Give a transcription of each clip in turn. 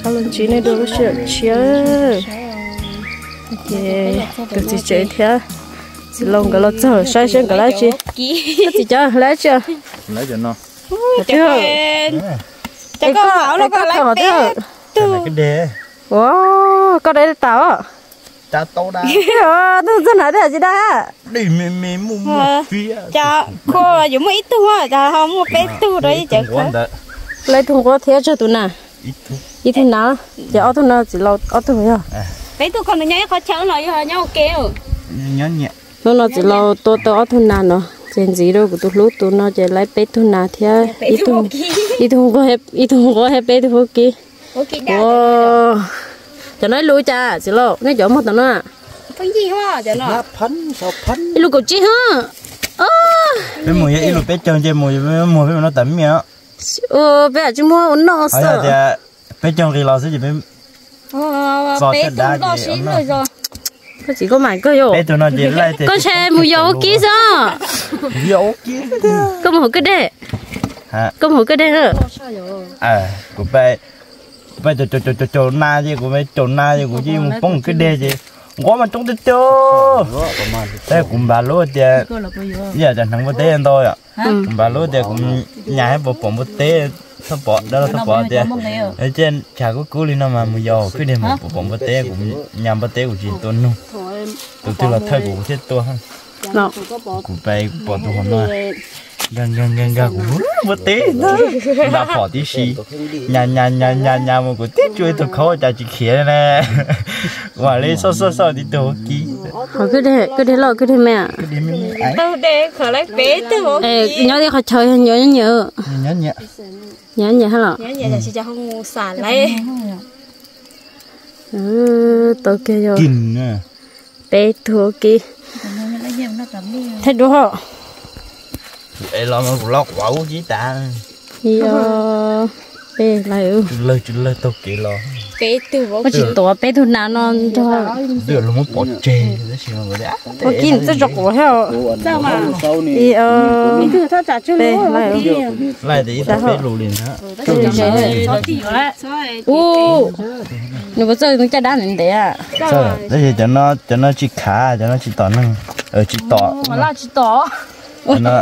sao lần chỉ này được cái chia ok được gì chơi thế chỉ lòng cái lót chờ sai xem cái lá chi cái gì chơi lá chưa lấy cho nó chưa cái con bảo nó có lấy bé cái đê wow có đấy tao à ta to đa tôi rất là đấy gì đó đi mềm mua phía cho cô dùng mấy tu à cho không mua bé tu đấy chứ lấy thùng có thế cho tụi nào ít thùng nào giờ ở thùng nào chỉ lâu ở thùng nào bé tu còn nhớ khó chở lại nhau kêu nhớ nhẹ nó chỉ lâu tôi ở thùng nào nó trên gì đâu của tôi lúc tôi nó chỉ lấy bé thùng nào thế ít thùng có hết bé thùng kia cho nó lui cha chỉ lâu nó chỗ một tao nó cái gì hoa cho nó phấn sao phấn lúc cầu chi ha cái mùi ấy lúc bé trơn chơi mùi nó tẩm miệng bé chỉ mua nó sợ bé trơn thì lo sẽ gì bé bé cũng lo xí rồi rồi có chỉ có mày cơ yo bé tụi nó chỉ lại thì có xe mùi dầu kia sao dầu kia có một cái đấy hả có một cái đấy hả của bé bây giờ chỗ na chứ của mấy chỗ na chứ của chị một phong cái đê chứ quá mà trong tết cho đây cũng bà lúa thì giờ chẳng thằng bữa tết anh thôi ạ bà lúa thì cũng nhà hay bộ bông bữa tết thắp bỏ đó là thắp bỏ thì ở trên chả có cú lên nào mà mùi dầu cứ đem một bộ bông bữa tết cũng nhà bữa tết của chị tôi luôn tôi tức là thay của chết tôi ha của bay bỏ tôi hôm nay gan cũng bữa tết đã bỏ tí xí nhà một cái tết chơi tôi khó chả chỉ khía này và lấy so đi đồ kí cái đấy là cái đấy mẹ tôi để khởi lấy bé tôi bỏ nhớ đi họ chơi nhớ hả lọ nhớ là chỉ cho không xả lấy tôi kêu rồi kín nè bé thua kí thế đúng không để lo mà lót quẩu chí ta bé lại chú lơ tôi kỹ lo bé từ bỏ có chỉ tổ bé thun nào non cho được là muốn bỏ chê đấy chỉ là người đã có kín rất chọc của heo sao mà thì từ thôi trả chưa bé lại thì ít bé lù liền hả nếu bây giờ nó chả đá nên đấy à sao đấy thì cho nó chỉ khá cho nó chỉ tỏ năng chỉ tỏ là chỉ tỏ nó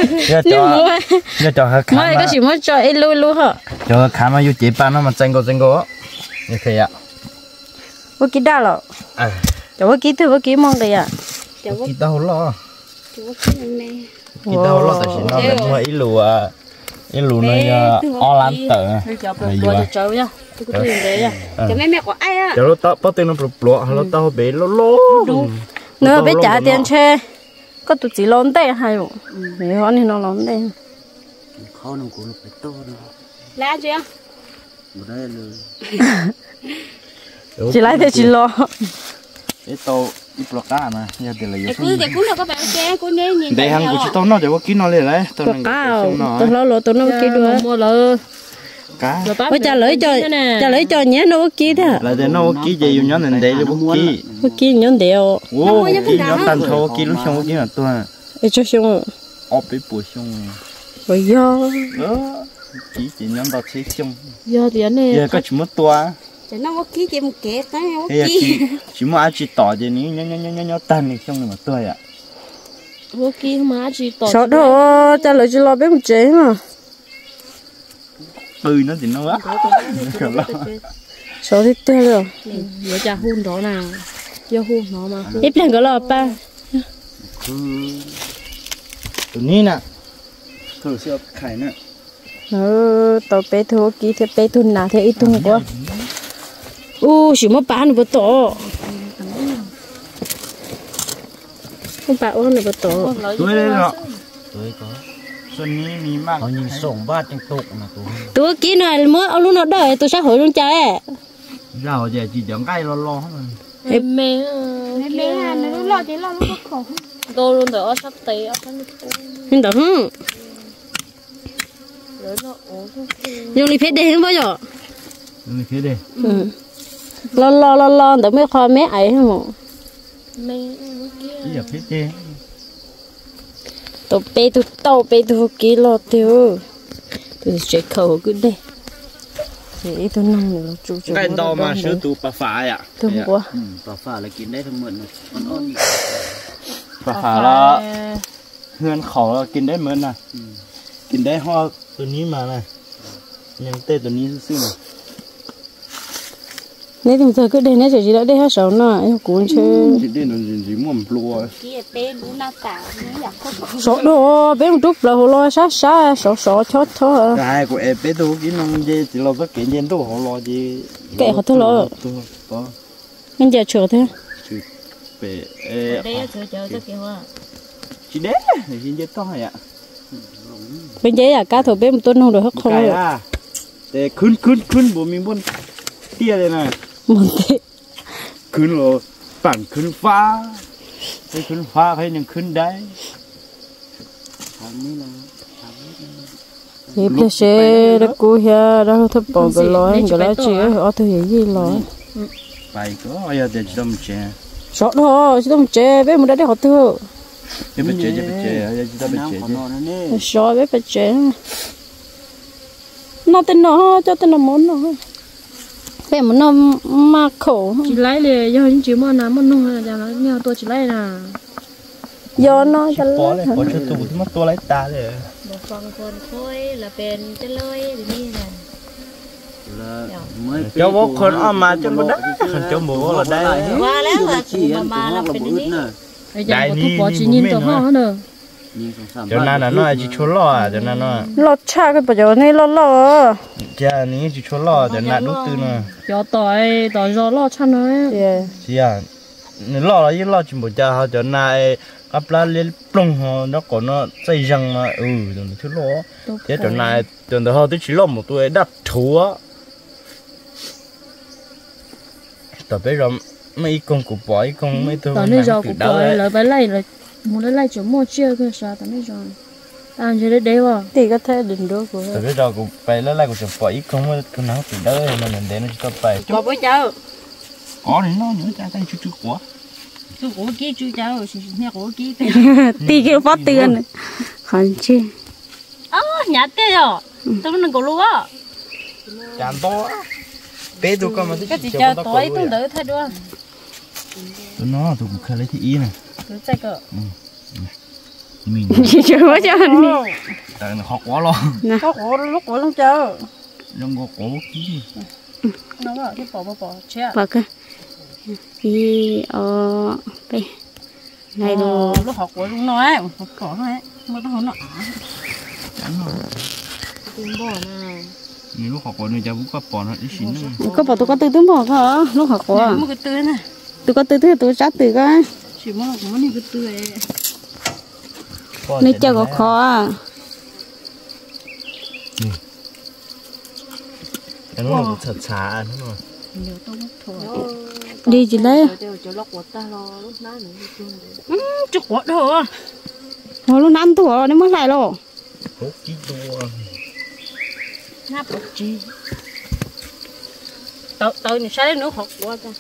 cho hơi khá mà cái gì mới cho ấy lui hả cho khá mà yêu chế ba nó mà tranh go như thế ạ với cái đá rồi cho với cái mong đây à cái tao lo tại vì nó mua ít lù này o lán tờ rồi chơi nhá cho mẹ của ai á cho nó tao bắt tiền nó bự nó tao bé lố nữa bé trả tiền chơi có tụi chỉ lón tay hay không mẹ hỏi thì nó lón tay khó nó cũng phải to đó lá chưa một đây là chỉ lấy thì chỉ lo cái tàu ít bọc cá mà giờ thì là cứ đâu có bạn che cứ nè nhìn đây hàng của chị tao nó để có kín nó lên đấy bọc cá tao lo tao nó kia được mua lơ cá với trả lời cho nhé nó kia thế là để nó kia gì dùng nhón này để nó kia nhón đều kia nhón tan thô kia lúc xong kia là tôi cho xong ốp bị bùi xong rồi do chỉ nhón vào chế xong do thì anh này giờ có chỉ một tua cho nó có kia chỉ một kẹt cái nó kia chỉ một ai chỉ tỏ gì ní nhón tan này xong rồi mà tôi ạ vô kia mà chỉ tỏ sao đó trả lời chỉ lo biết một chế mà từ nó thì nó quá số thì tiêu rồi giờ cha hun đó nào giờ hun nó mà ít lần có lo ba tụi ní nè thử xem khải nè tao bé thua kí thì bé thun nào thì ít thun quá chỉ một bán được tổ không phải ôn được tổ tôi đây rồi tôi có xuân ní mì mang họ nhìn sổng ba trong tục mà tôi kí này mới ông lúc nào đợi tôi sẽ hỏi luôn trái giờ giờ chỉ chẳng cái lo mẹ nó lo chỉ lo nó có khổ tôi luôn rồi sắp tì nhưng đó dùng đi phết đi không bao giờ dùng đi phết đi lo đỡ mấy khoa mấy ấy không mẹ giờ phết đi tao bé tu kí lo tiêu tôi sẽ khâu cứ đây thì tôi nông nữa chủ cái to mà sữa tụ bà phá ạ tôi quá bà phà là kín đấy thằng mượn này on bà phá là hương khẩu là kín đấy mượn à kín đấy hoaตัวนี้มาnày nhưng têตัวนี้xíu này nếu thì giờ cứ đây nó chỉ đã đây hết sáu nè em cũng chơi chỉ đi nó chỉ muốn lùa kia tên đúng na cả nóอยากcó sáu đồ bé một chút là hồ lo sát sát sáu chót thôi cái của em bé tôi cái nông gì chỉ lo cái nhiên tôi họ lo gì kệ họ thôi lo có mình giờ chờ thế về đây chờ cho kiểu à chỉ đấy thì hiện giờ to ạ bên dưới à cá thổi bé một tuần không được hết không rồi để khun bộ mình muốn tia đây này muốn thế khun rồi bản khun phá hay những khun đấy thì bây giờ đã cố hết đã thấp bỏ cái lối cái lá chỉ ở thôi gì lối bài có giờ để cho mình chơi sợ thôi chứ không chơi bé một đã để họ thưa để mình chơi giờ chúng ta mình chơi sợ bé phải chơi nó tên nó cho tên nó muốn nó bé muốn nó mà khổ chỉ lấy liền do những chuyện mà nắm mà nung là nó nhau tôi chỉ lấy là do nó cho có lấy có cho tụ thì mất tôi lấy taเลย một phầnคนค่อยละเป็นจะเลยนี่แหละ cháu bố con ôm mà cho bố đất cháu bố là đây ว่าแล้วอ่ะมาแล้วเป็นนี่ đại đi bỏ chỉ nhìn tao ho nữa cho nên là nó chỉ chua lo cho nên nó lót cha cái bây giờ này lo cha ní chỉ chua lo cho nên đúng tư nữa cho tỏi gió lo chăn nói chị à lo là gì lo chỉ một cha họ cho nên áp lá lên plong họ nó còn nó xây răng mà rồi nó chua lo thế cho nên cho nên họ tới chỉ lo một tuổi đắt thua tập bây giờ mấy con của bói con mấy tôi tao bây giờ của bói là phải lấy muốn lấy chỗ mua chia cái sao tao bây giờ ăn gì đấy đấy vào thì có thể đừng đốt của tập bây giờ của phải lấy của chỗ bói con nào từ đó mà mình để nó cho phải bỏ bữa cháu có thì nó nữa cha tay chút quá chú của kia chú cháu nhà của kia tí kêu phát tiền hẳn chi nhà tiền rồi tao nó có luôn á chán to bé tôi con mà cái gì cho tối tôi đỡ thay đua tôi nó tôi cũng khai lấy thị ý này cứ chạy cỡ mình chỉ chờ quá cho anh tại nó học quá lo có khổ lúc của lúc chờ trong có cổ kí nó bảo cái bỏ chết bạc cơ đi đây này đồ lúc học của chúng nói học cỏ thôi mà tao nó chán rồi tìm bỏ nè nếu lúc học của người cha cũng có bỏ nó ít xíu nữa có bỏ tôi có từ tướng bỏ hả lúc học của một cái tươi này tôi có từ thứ tôi chát từ cái chỉ mua một món này cái tươi này chờ có khó cái nó là thật xả đúng rồi nhiều tao mất thôi đi chị lấy cho lóc của ta lo lúc nãy nữa chụp của thôi hồi lúc ăn tuổi nó mới lại rồi hút chí tua nắp bột chi tao này sai nước học của ta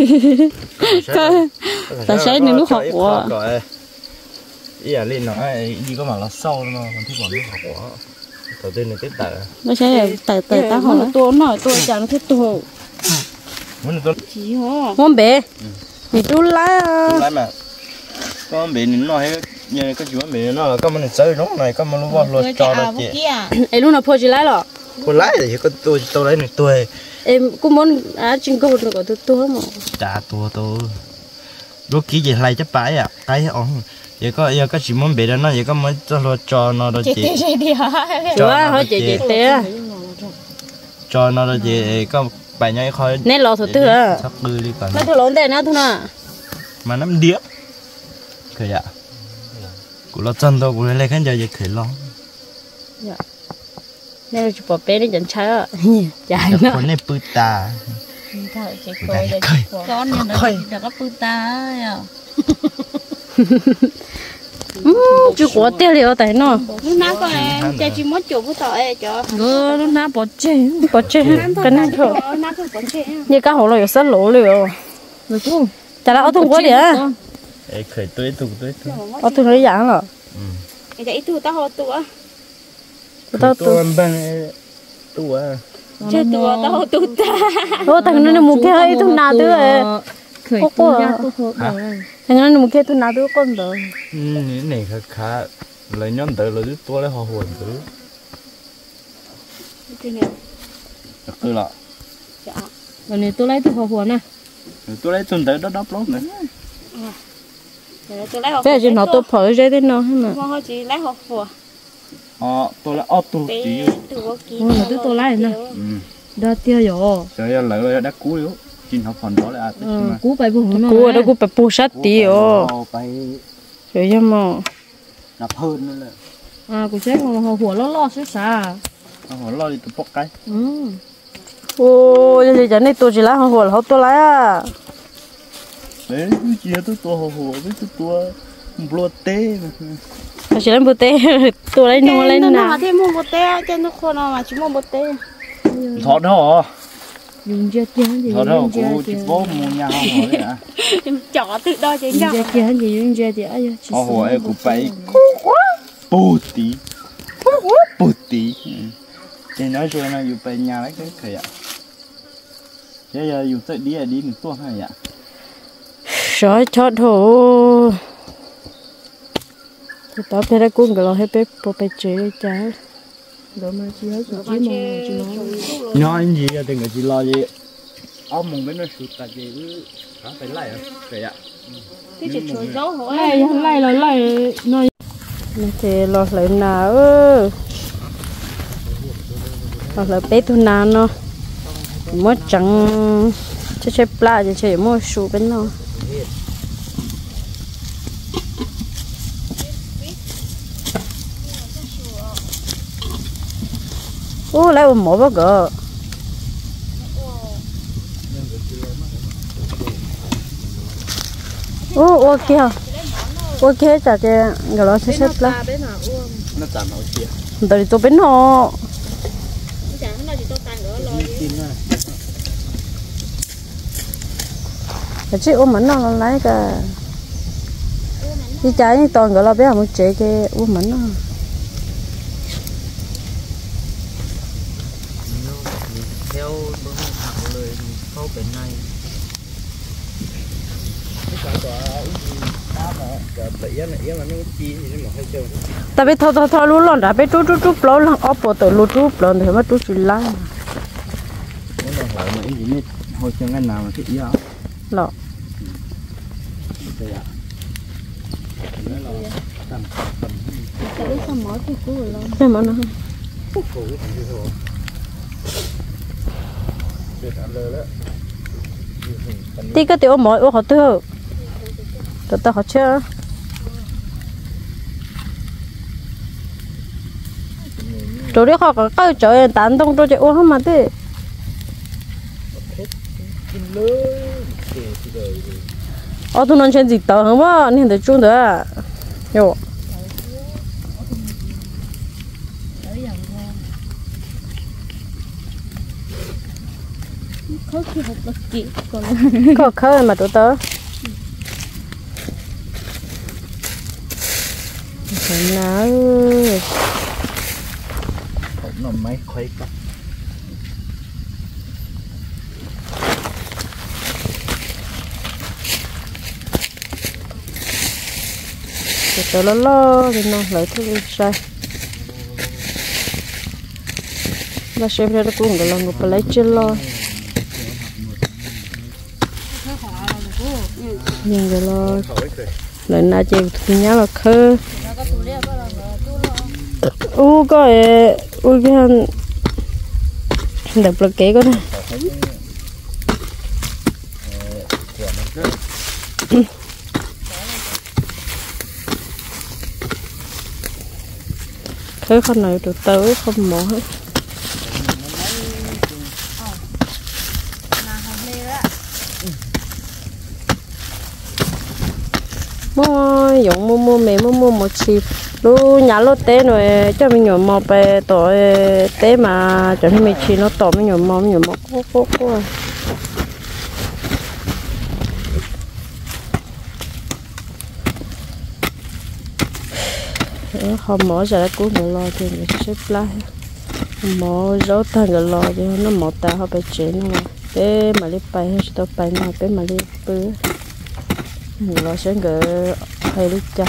ta sẽ nên lúc học của ý là lên nó đi có mà nó sâu nó còn thích bỏ nước học của đầu tiên là tết tờ nó sẽ từ ta hỏi tôi nói tôi chẳng thích tôi muốn tôi chỉ hả không bé thì tôi lái mà con bị nó hay như cái chuyện bị nó là có mình chơi giống này có mình luôn cho nó chị em lúc nào phô chị lái rồi con lái thì có tôi lấy này tôi em cũng muốn chinh câu được của tôi mà trả tôi lúc kỹ gì lại chấp bãi à cái ông vậy có chỉ muốn bị đó nó vậy có mới cho nó đó chị cho hỏi chị cho nó đó chị có bài nhảy khơi nên lo thủ tư à sắp đưa đi còn nó thủ lộn tên nó thôi nè mà nắm điếc kìa dạ của nó chân thôi của nó lấy cái giờ khởi lo nên là chụp bỏ bé đi dẫn trái à chạy nữa con này bự ta con nhà nó đã có bự ta chú của tiêu liệu tại nó lúc nào con em cha chỉ muốn chụp với tỏi cho lúc nào bỏ chơi cái này thôi như cá hồ là sắt lỗ liệu rồi chú chả là ở thùng quá đi khởi tôi ở thùng lấy dạng rồi cái ít tu tao hồ tu á tao tôi ăn ban tu à chưa tua tao tụt ta ô thằng nó một cái hơi thun nào nữa khởi tua ra tua hộ thằng nó một cái thun nào nữa con rồi này khá lấy nhóm tự là tua lấy họ hồn tự cứ là rồi này tôi lấy từ hộ hộ nè tôi lấy tuần tới đó đắp lót nữa bây giờ nó tôi phở ra thế nó hả mà không chỉ lấy hộ hộ tôi lấy ốp tôi chỉ là tôi lấy nè đã tiêu rồi trời ơi lại đã cú yếu chín học phần đó là cú phải bù nó cú đó cú phải bù sát tí ô phải trời ơi mà đập hơn nữa là cú chết mà hộ lo xíu xa họ lo đi tụi bóc cái ô giờ giờ này tôi chỉ lấy hồ là họ tôi lấy à đấy chia tôi tua hồ với tôi tua blo tê chỉ lấy bột tê tôi lấy nó lấy nào mà thêm một bột tê cho nó khô nào mà chỉ một bột tê thọ đó dùng chưa chén gì thọ đó cô chỉ bố mua nhau rồi à chỏ tự đo chứ nhau chưa chén gì dùng chưa thì ai hồ em cũng phải bột tí thì nói cho nó dùng phải nhà lấy cái kìa bây giờ dùng tới đi được tua hay vậy rồi chót hồ tôi tao phải ra cuốn cái lo hết bếp bộ bếp chế trái đó mà chỉ hết rồi chỉ mong nói anh gì thì người chỉ lo gì ông mong bên nó sụt tại vì phải lại kìa cái chuyện chối dấu hổ lại nói thì lo lại nào lo lại bếp thôi nào nó mất chẳng chơi pla chơi mua sụ bên nó ô lại một mỏ bao gỡ ô ok chả chơi cái đó chơi pla nó chạm ở kia tới tôi bên nó chứ ôm mảnh nó lấy cả đi trái như toàn gọi là bé một chế cái ôm mảnh nó theo tôi học lời câu bên này tại vì thôi luôn lon đã biết chút lon lon ốp bộ tự luôn chút lon thì mà chút chỉ lái hồi trường anh nào mà thích yêu lọ cái món nó tí cái tiểu mỗi ô họ tư tao họ chưa chỗ đấy họ có cái chỗ tán đông chỗ chạy ô không mà thế ô tôi nói chuyện gì tao không mà nên để chung nữa yo có khi học được kỹ có khơi mà tụi tớ nào nó máy khuấy cả tụi tớ lo thì nó lấy thức sai và xem ra nó cũng cái lòng của lấy chân lo nhìn rồi lo lần nào chị thì nhớ là khơi có cái hành đập là kế có này khơi con này được tới không mỏ hết mua dùng mua mẹ mua một chi lúc nhà lúc té rồi cho mình nhổ mò về tội té mà cho nên mình chi nó tỏ mình nhổ mò cố không mở ra cũng được lo thì mình xếp lại mỏ rau thằng cái lò chứ nó mỏ ta họ phải chế nó bé mà đi bay hay tao bay mà bé mà đi bự lò sáng cái hay đi cha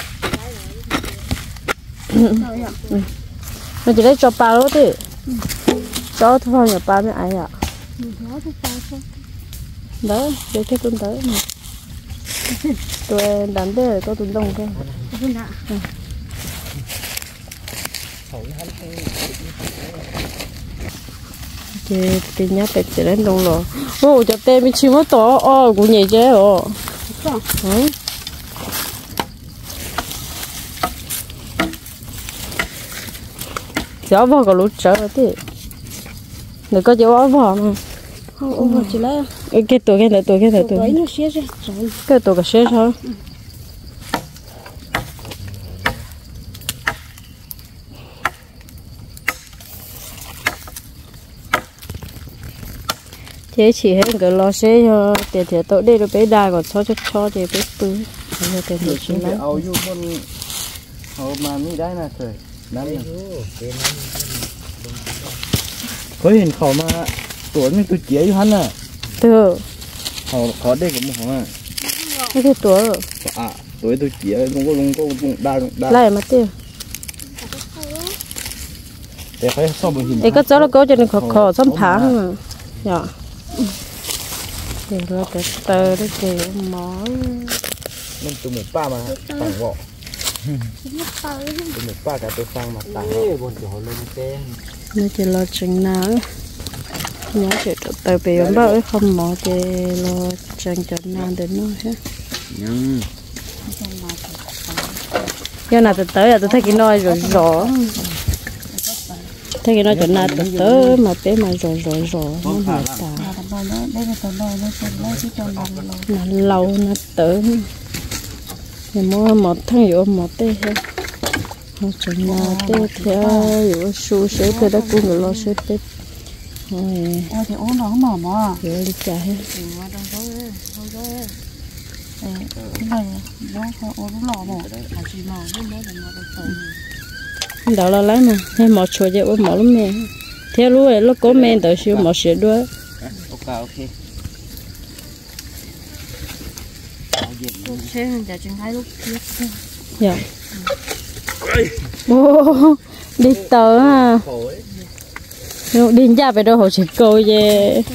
nó chỉ lấy cho ba lỗ thì cho thôi nhà ba mới ai ạ đó để cái tuần tới mà tụi em đánh để có tuần đông thôi thì nhá phải chỉ đến đông rồi ô cho tên mình chim mất to cũng nhảy chế rồi gió vào cái lúa chở thì người có gió vào mà Ông chỉ lấy cái tuổi cái này nó xé ra cái tuổi cái xé thôi thế chỉ hết cái lo xé cho tiền thiệt tội đây rồi bé đa còn cho thì bé tứ giờ tiền thiệt chỉ lấy ao vô con ao mà miได้นะtrờiนั่นcó hiện khẩu mà tuổi mình tôi chế cho hắn à từ khó đây cũng một hả cái tuổi tuổi tôi chế không có đa lại mà tiêu để phải so với hình ấy có cháu là có cho nên khó xăm phá mà dạ thì là cái tơ đấy kì mỏi mình từ một ba mà tặng vợ từ một ba cả tôi sang mà tặng nó chỉ là chừng nào nhớ chỉ từ bị bao không mỏ thì là chừng nào đến nó hết cái nào từ tới là tôi thấy cái nói rồi rõ thấy cái nói chừng nào từ tới mà bé mà rồi nó mà tả nó lâu nó tới thì mua một thằng vô một tê hết họ chừng nào tê theo vô su sếp thì đã cũng người lo sếp tết rồi thì uống nó mở mà rồi đi trả hết đó là lấy mà hay một chỗ vậy một lắm mẹ theo lúc ấy lúc có men tới siêu một sữa đuôi ok xe giờ chừng hai lúc kia dạ ô đi tới à đi ra về đâu họ chỉ coi về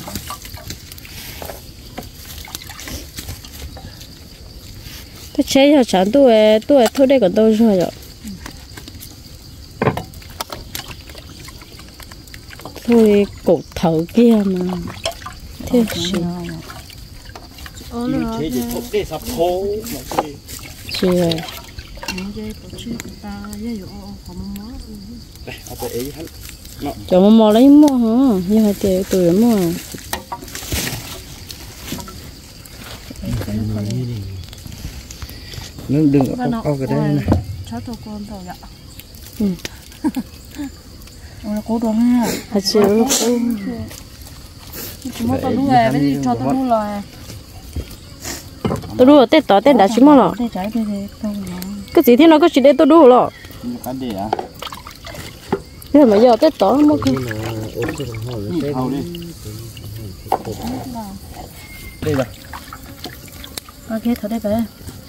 cái chế cho chẳng tôi thôi đây còn tôi rồi thôi cổ thở kia mà thế gì chị ơi cho mò lấy mua hả như hai tiền tuổi mua nó đừng ao cái đây này cháu tôi con tàu dạ là cố đoán ha hả chịu chúng nó tao đu về với cho tao đu rồi tôi đu tết tỏ tết đã chín mò lọ cái gì thế nó có chỉ để tôi đu lọ cái gì à thế mà giờ tết tỏ mua cái đây rồi ok thở đây về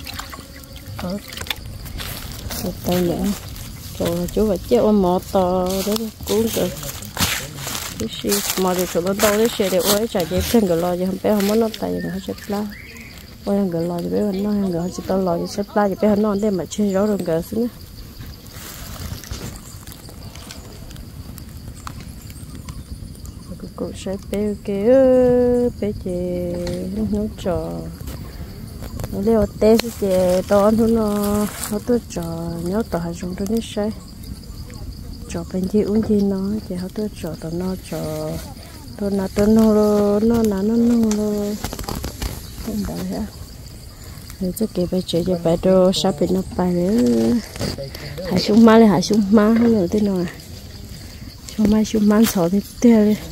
tay nữa rồi chú phải chơi ôm mỏ to đấy cuốn được cái gì mà được tụi nó đâu đấy xe để ôi chạy dép trên cái lò gì không bé không muốn nó tay nó sẽ la ôi thằng cái lò gì bé nó thằng cái chỉ tao lò gì sẽ la gì bé nó đem mà chơi rõ rồi cái xí nữa cô sẽ bé kia bé chị nó trò nó leo té chị to nó tôi trò nhớ tao hay dùng tôi nhất say trò bên chị uống gì nó chị họ tôi trò tao nó trò tôi nó nó không đợi ha rồi chắc kể bây giờ giờ bây giờ sắp bị nó bay nữa hải súng má không được thế nào súng má sợ thì tiêu đi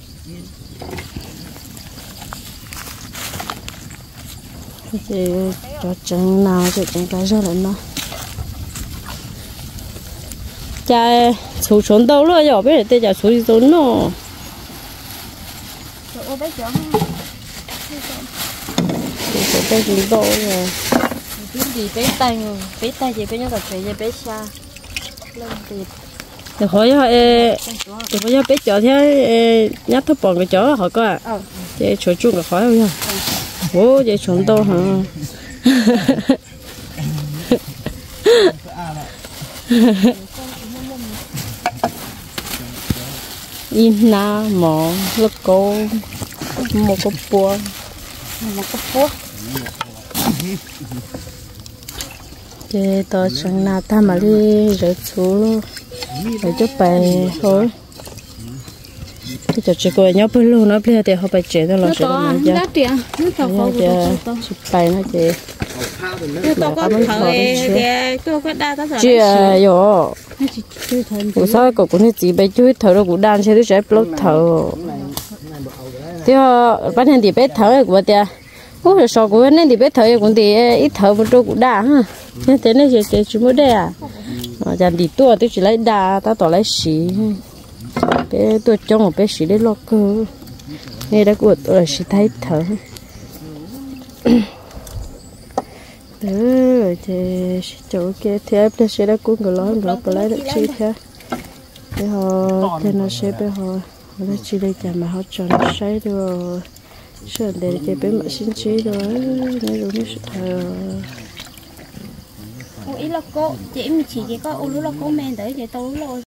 chị cho chân nào chị chân cái ra là nó cha chủ trốn đâu luôn rồi bây giờ tôi cha chủ đi trốn nó chủ bé chúng đâu rồi cái gì bé tay gì bé nhớ tập chơi gì bé xa lên tiền được hỏi bé chó thế nhát thấp bọn cái chó hỏi coi à vậy chỗ chung là khỏi không bố vậy trốn đâu hả in na mỏ lắc cô một cốc búa thì tôi chẳng nào ta mà đi rửa chú luôn để cho bài thôi thì cho chị cô nhớ bơi luôn nó bây giờ họ bài trẻ đó là sẽ làm gì chứ chị bài nó chị tôi có thợ tôi có đa tất cả chị yo buổi sáng cô cũng chỉ bài chui thợ rồi cũng đan xe tôi sẽ block thợ thì họ bắt hen thì bé thợ của tia ủa sao của nên thì bé thợ cũng thì ít thợ một chỗ cũng đa ha thế nên chị chỉ muốn đây à mà dàn đi tua tôi chỉ lấy đa ta tỏ lấy xí bé tôi cho một bé xí để lo cơ nên đã của tôi là xí thấy thở thì chỗ kia thì em sẽ đã cuốn cái lối rồi phải lấy được chi thế để họ thì nó sẽ bé họ nó chỉ để cho mà họ cho nó sai rồi sợ để cái bé mà xin chi rồi nên rồi nó sẽ ý là cô chị mình chỉ cái có ô là cô men đấy để tôi lo